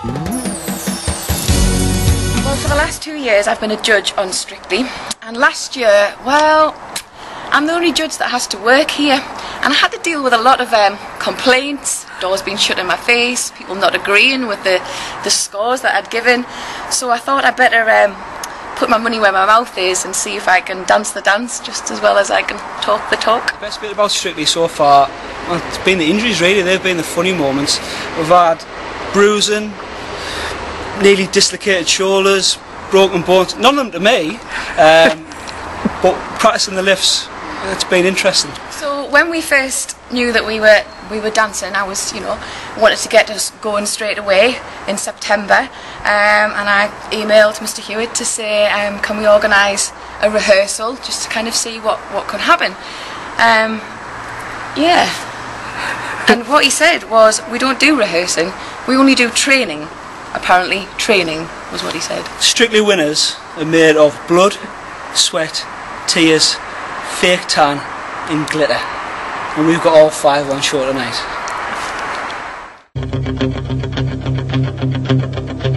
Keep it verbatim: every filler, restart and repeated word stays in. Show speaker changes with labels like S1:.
S1: Well, for the last two years I've been a judge on Strictly, and last year, well, I'm the only judge that has to work here, and I had to deal with a lot of um, complaints, doors being shut in my face, people not agreeing with the, the scores that I'd given, so I thought I'd better um, put my money where my mouth is and see if I can dance the dance just as well as I can talk the talk.
S2: The best bit about Strictly so far, well, it's been the injuries really. They've been the funny moments. We've had bruising, nearly dislocated shoulders, broken bones, none of them to me, um, but practicing the lifts, it's been interesting.
S1: So when we first knew that we were we were dancing, I was, you know, wanted to get us going straight away in September, um, and I emailed Mister Hewitt to say, um, can we organise a rehearsal just to kind of see what what could happen. Um, yeah, and what he said was, we don't do rehearsing, we only do training. Apparently, training was what he said.
S2: Strictly winners are made of blood, sweat, tears, fake tan and glitter, and we've got all five on show tonight.